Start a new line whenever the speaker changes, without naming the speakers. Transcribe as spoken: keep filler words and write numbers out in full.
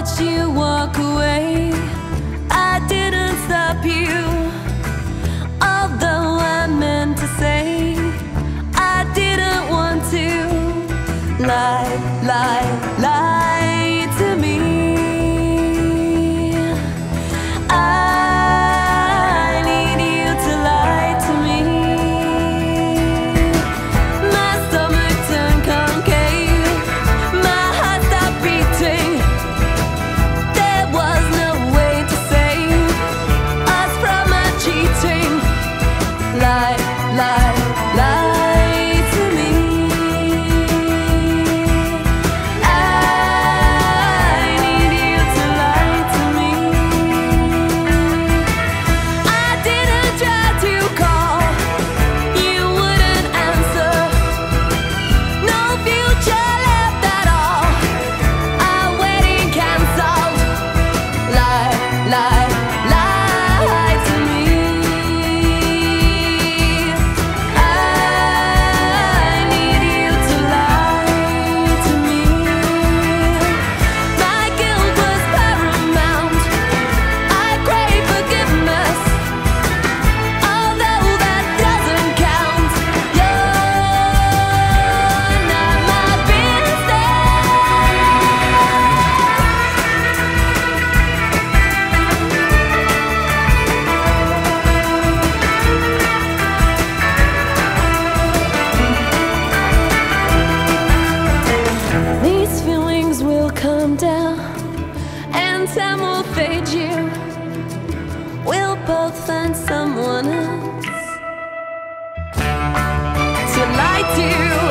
watched you walk away. I didn't stop you, although I meant to say I didn't want to. Lie, lie, lie to me. I need you to lie to me. My stomach turned concave, my heart stopped beating. There was no way to save us from our cheating. Lie, lie, lie to me. I need you to lie to me. I didn't try to call, you wouldn't answer. No future left at all, our wedding cancelled. Lie, lie, lie to me. I need you to lie to me. My guilt was paramount, I crave forgiveness, although that doesn't count. You're not my business. These feelings will come down, and time will fade you. We'll both find someone else to lie to.